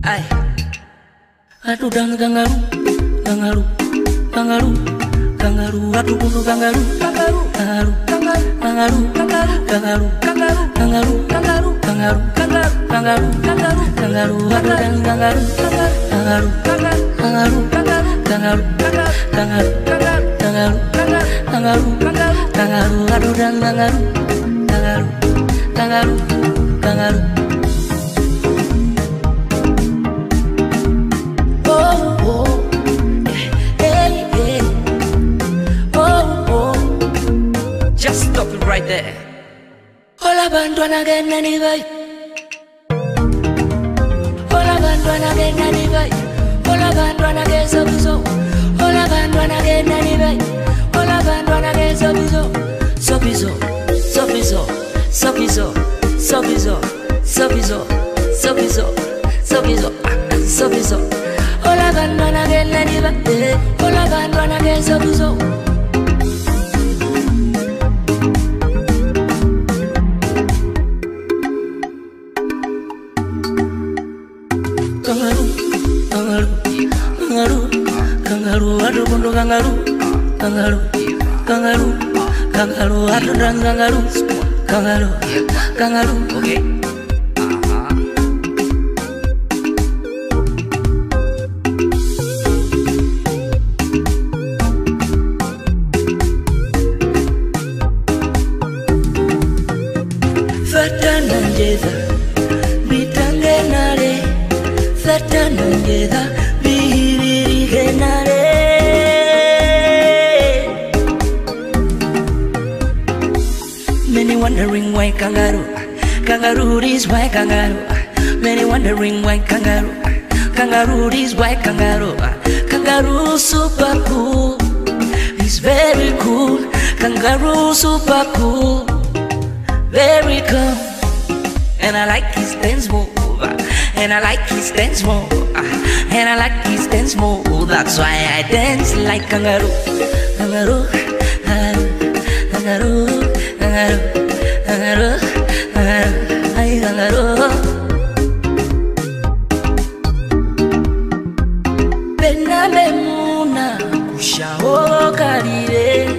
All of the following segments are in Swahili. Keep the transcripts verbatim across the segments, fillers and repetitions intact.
Ay. Atu dang kangaru, kangaru, kangaru, kangaru, atu kudu kangaru, kangaru, kangaru, kangaru, kangaru, kangaru, kangaru, kangaru, kangaru, kangaru, kangaru, kangaru, kangaru, kangaru, atu dang kangaru, kangaru, kangaru, kangaru, kangaru, kangaru, kangaru, kangaru, kangaru, kangaru, atu dang kangaru, kangaru, kangaru, kangaru. Stop it right there. Hola bandwana gena ni vai. Hola bandwana gena ni vai. Hola bandwana ge sobizo. Hola bandwana gena ni vai. Hola bandwana ge sobizo. Sobizo, sobizo, sobizo, sobizo, sobizo, sobizo, sobizo, sobizo. Hola bandwana gena ni vai. Hola bandwana ge sobizo. Kangaru, kangaru, kangaru, kangaru, adu kondo kangaru, kangaru, kangaru, kangaru, adu dang kangaru, kangaru, kangaru, Okay. Fatana njeza, bitange nare. Fatana njeza, bihirige nare. Many wondering why kangaroo, kangaroo is why kangaroo. Many wondering why kangaroo, kangaroo is why kangaroo. Kangaroo super cool, he's very cool. Kangaroo super cool, very cool. And I like his dance move. And I like his dance move. And I like his dance move. That's why I dance like kangaroo. Kangaroo, kangaroo, kangaroo, kangaroo, kangaroo, ay kangaroo. Bena bemuna kushao karire.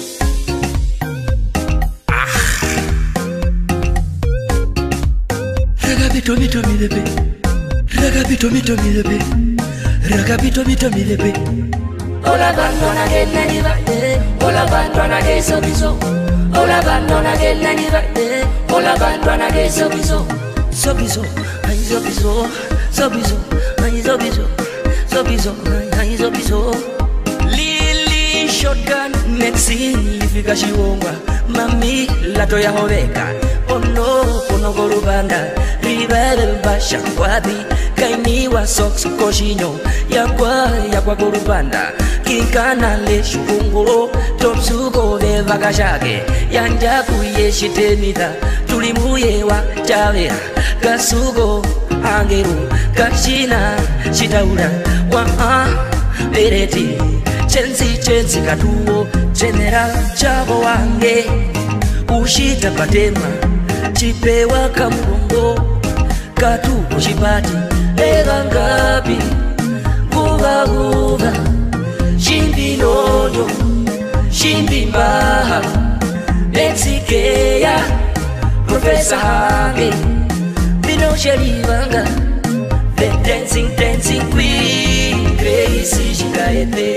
Ragabito mito milepe, ragabito mito milepe, ragabito mito milepe. Ola bandona gena ni vai, ola bandona ge sobizo. Ola bandona gena ni vai, ola bandona ge sobizo. Sobizo, ay sobizo, sobizo, ay sobizo, sobizo, ay sobizo. Lili shotgun, nexini fika shiwonga, mami lato ya hoveka. Oh no, kono gorubanda. Ribel basha kwabi kainiwa socks koshinyo yakwa yakwa gorubanda kinkana le shukunguro topsugo de vakashake yanja kuye shitenida tulimuye wa chave kasugo angeru kashina shitaura wa a bereti chensi chensi katuo general chavo wange ushita patema chipewa kamungo katu kushipati ega ngapi guga guga shimbi nono shimbi mbaha Mexikeya Professor Hange Bino Sherivanga The dancing dancing queen Gracie Shikaete